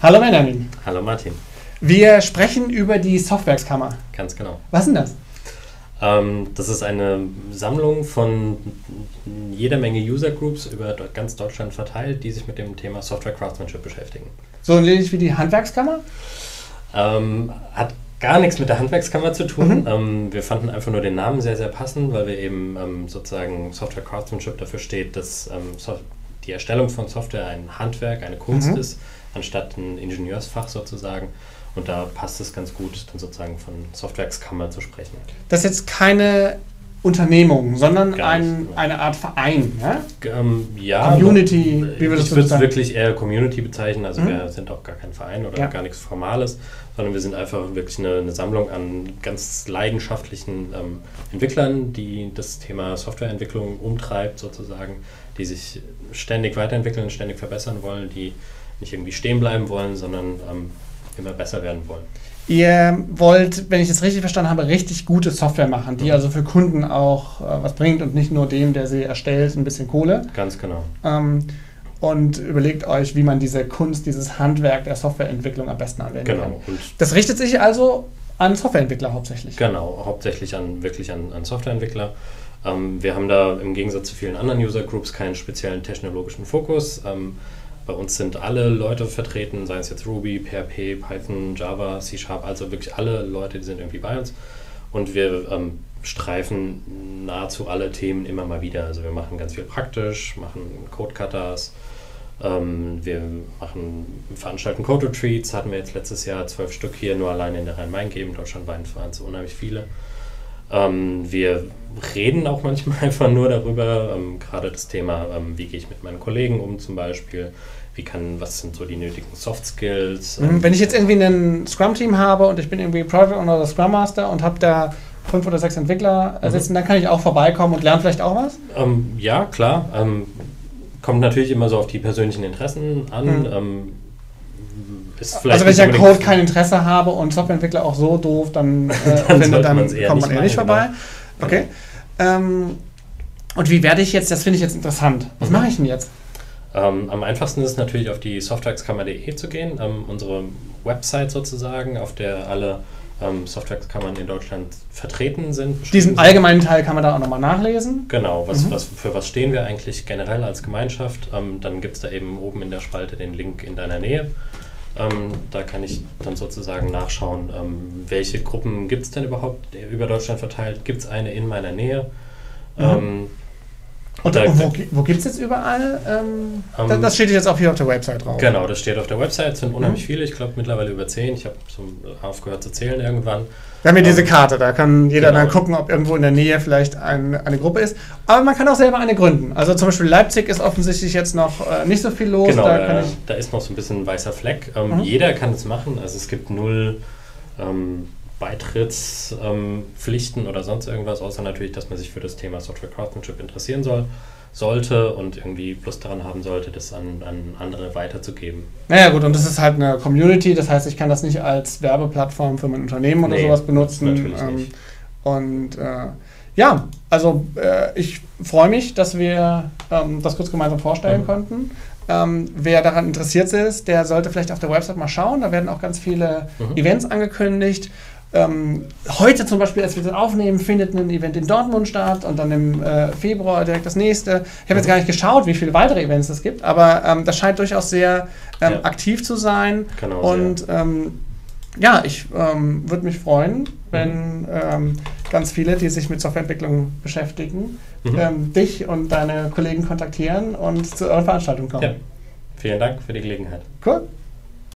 Hallo Benjamin. Hallo Martin. Wir sprechen über die Softwerkskammer. Ganz genau. Was ist denn das? Das ist eine Sammlung von jeder Menge User Groups über ganz Deutschland verteilt, die sich mit dem Thema Software Craftsmanship beschäftigen. So ähnlich wie die Handwerkskammer? Hat gar nichts mit der Handwerkskammer zu tun. Wir fanden einfach nur den Namen sehr, sehr passend, weil wir eben sozusagen Software Craftsmanship dafür steht, dass die Erstellung von Software ein Handwerk, eine Kunst ist, anstatt ein Ingenieursfach sozusagen. Und da passt es ganz gut, dann sozusagen von Softwerkskammer zu sprechen. Das ist jetzt keine Unternehmung, sondern eine Art Verein, ja? Ja, Community, wie wir das ich würde es wirklich eher Community bezeichnen. Also wir sind auch gar kein Verein oder gar nichts Formales, sondern wir sind einfach wirklich eine Sammlung an ganz leidenschaftlichen Entwicklern, die das Thema Softwareentwicklung umtreibt sozusagen, die sich ständig weiterentwickeln, ständig verbessern wollen, die nicht irgendwie stehen bleiben wollen, sondern immer besser werden wollen. Ihr wollt, wenn ich es richtig verstanden habe, richtig gute Software machen, die also für Kunden auch was bringt und nicht nur dem, der sie erstellt, ein bisschen Kohle. Ganz genau. Und überlegt euch, wie man diese Kunst, dieses Handwerk der Softwareentwicklung am besten anwenden kann. Und das richtet sich also an Softwareentwickler hauptsächlich. Genau, hauptsächlich an Softwareentwickler. Wir haben da im Gegensatz zu vielen anderen User Groups keinen speziellen technologischen Fokus. Bei uns sind alle Leute vertreten, sei es jetzt Ruby, PHP, Python, Java, C#, also wirklich alle Leute, die sind irgendwie bei uns. Und wir streifen nahezu alle Themen immer mal wieder. Also wir machen ganz viel praktisch, machen Code-Cutters, wir veranstalten Code-Retreats, hatten wir jetzt letztes Jahr 12 Stück hier nur allein in der Rhein-Main-Gegend, deutschlandweit waren es unheimlich viele. Wir reden auch manchmal einfach nur darüber, gerade das Thema, wie gehe ich mit meinen Kollegen um zum Beispiel, was sind so die nötigen Soft Skills. Wenn ich jetzt irgendwie ein Scrum-Team habe und ich bin irgendwie Project Owner oder Scrum Master und habe da 5 oder 6 Entwickler sitzen, dann kann ich auch vorbeikommen und lerne vielleicht auch was? Ja, klar. Kommt natürlich immer so auf die persönlichen Interessen an. Also wenn ich an Code kein Interesse habe und Softwareentwickler auch so doof, dann kommt man eher nicht vorbei. Genau. Okay. Und wie werde ich jetzt, das finde ich jetzt interessant, was mache ich denn jetzt? Am einfachsten ist es natürlich auf die softwerkskammer.de zu gehen, unsere Website sozusagen, auf der alle Softwerkskammern in Deutschland vertreten sind. Diesen allgemeinen Teil kann man da auch nochmal nachlesen. Genau, für was stehen wir eigentlich generell als Gemeinschaft. Dann gibt es da eben oben in der Spalte den Link in deiner Nähe. Da kann ich dann sozusagen nachschauen, welche Gruppen gibt es denn überhaupt über Deutschland verteilt. Gibt es eine in meiner Nähe? Und wo gibt es jetzt überall? Das steht jetzt auch hier auf der Website drauf. Genau, das steht auf der Website. Es sind unheimlich viele, ich glaube mittlerweile über 10. Ich habe so aufgehört zu zählen irgendwann. Wir haben hier diese Karte, da kann jeder dann gucken, ob irgendwo in der Nähe vielleicht eine Gruppe ist. Aber man kann auch selber eine gründen. Also zum Beispiel Leipzig ist offensichtlich jetzt noch nicht so viel los. Genau, da ist noch so ein bisschen ein weißer Fleck. Jeder kann es machen, also es gibt 0 Beitrittspflichten oder sonst irgendwas, außer natürlich, dass man sich für das Thema Software Craftsmanship interessieren sollte und irgendwie Lust daran haben sollte, das an andere weiterzugeben. Naja gut, und das ist halt eine Community, das heißt, ich kann das nicht als Werbeplattform für mein Unternehmen oder sowas benutzen. Natürlich nicht. Und ich freue mich, dass wir das kurz gemeinsam vorstellen konnten. Wer daran interessiert ist, der sollte vielleicht auf der Website mal schauen, da werden auch ganz viele Events angekündigt. Heute zum Beispiel, als wir das aufnehmen, findet ein Event in Dortmund statt und dann im Februar direkt das nächste. Ich habe jetzt gar nicht geschaut, wie viele weitere Events es gibt, aber das scheint durchaus sehr aktiv zu sein. Genau, und ich würde mich freuen, wenn ganz viele, die sich mit Softwareentwicklung beschäftigen, dich und deine Kollegen kontaktieren und zu eurer Veranstaltung kommen. Ja. Vielen Dank für die Gelegenheit. Cool.